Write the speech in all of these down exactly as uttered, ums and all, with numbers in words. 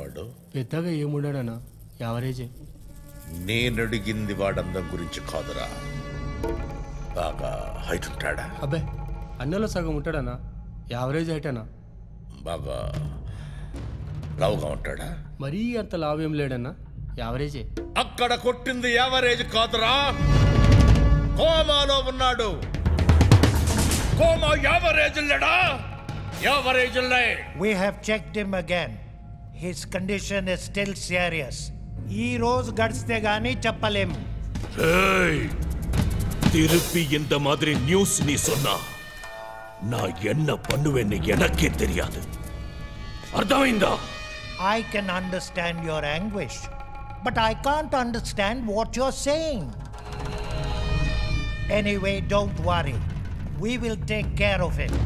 వాడు? పెద్దగా ఏముండాడన్నా, యావరేజే. నేను అడిగింది వాడందం గురించి కాదురా, బాగా హైట్ ఉంటాడా? అబ్బే అన్నలో సగం ఉంటాడన్నా, యావరేజ్ హైట్ అన్నా. బాగా లావుగా ఉంటాడా? మరీ అంత లావేం లేడన్నా, యావరేజే. అక్కడ కొట్టింది యావరేజ్ కాదురా, కోమాలో ఉన్నాడు. కోమా యావరేజ్ లేడా? యావరేజ్ లే. We have checked him again. His condition is still serious. ఈ రోజు గడిస్తే గానీ చెప్పలేము. திருப்பி இந்த மாதிரி நியூஸ் நீ சொன்னா நான் என்ன பண்ணுவேன்னு எனக்கே தெரியாது. அர்த்தమైందా? I can understand your anguish, but I can't understand what you're saying. Anyway, don't worry. We will take care of it.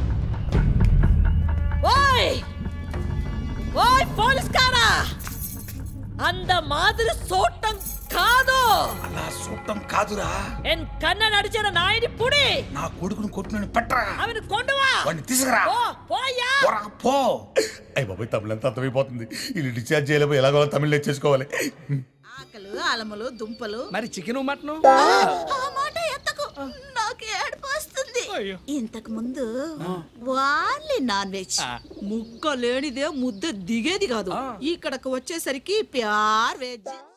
ఓయ్ ఓయ్ పోలీస్ కారా, అంద మాదిరి సోటం కాదు. అలా సూటం కాదురా. ఎన్ కన్న నడిచిన నాయని పుడి నా కొడుకును కొట్టునని పట్టరా. అవని కొండవా, వాడిని తీసుకురా. పో పోయా పో. అయ్య బాబాయ్, తమిళంతా అర్థమైపోతుంది. వీళ్ళు డిశ్చార్జ్ చేయలేకపోయి ఎలాగో తమిళ నేర్చేసుకోవాలి. ఆకలు అలములు దుంపలు, మరి చికెన్ మటన్ ఆ మాట ఎత్తకు, నాకు ఏడుపు వస్తుంది. ఇంతకు ముందు వాళ్ళే నాన్ వెజ్, ముక్క లేనిదే ముద్ద దిగేది కాదు. ఇక్కడకు వచ్చేసరికి ప్యార్ వెజ్.